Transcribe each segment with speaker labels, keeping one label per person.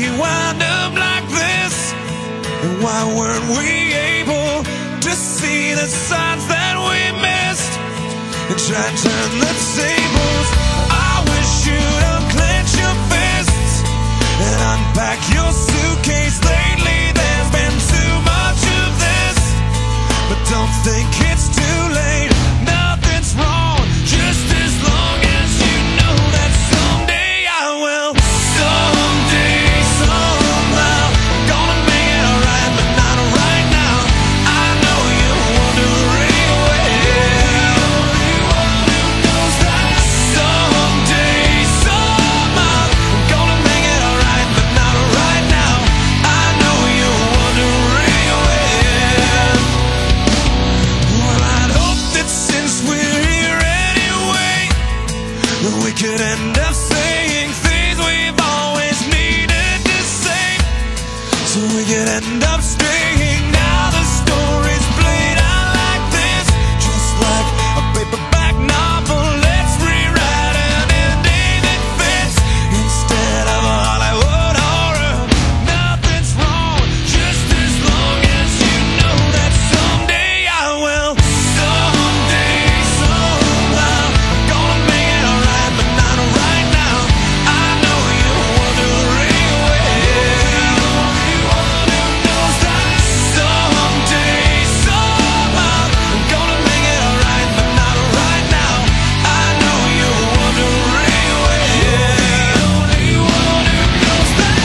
Speaker 1: we wind up like this? And why weren't we able to see the signs that we missed and try to turn the tables? I wish you'd unclench your fists and unpack your suitcase. Lately there's been too much of this, but don't think it's too late. Nothing's wrong, just as long as you know that someday I will. Someday, somehow, I'm gonna make it alright, but not right now. I know you're wondering where. Who knows that? Someday, somehow, I'm gonna make it alright, but not right now. I know you're wondering where. Well, I'd hope that since we're here anyway, that we could end up saying things we've always needed to say, so we could end up staying. Now the story's played out like this, just like a paperback novel. Let's rewrite an ending that fits instead of a Hollywood horror. Nothing's wrong, just as long as you know that someday I will. Someday, somehow, I'm gonna make it alright, but not right now. I know you're wondering where. Who knows that? Someday, somehow, I'm gonna make it alright, but not right now. I know you're wondering where. Only one who knows that.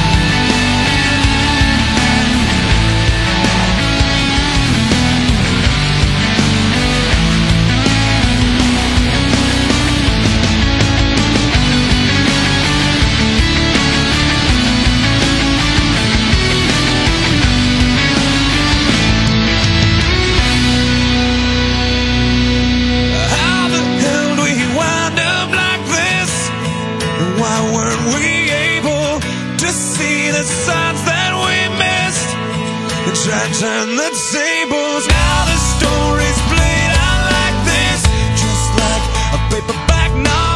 Speaker 1: How the hell do we wind up like this? And why weren't we able to see the signs that we missed and try to turn the tables? Now the story's played out like this, just like a paperback novel.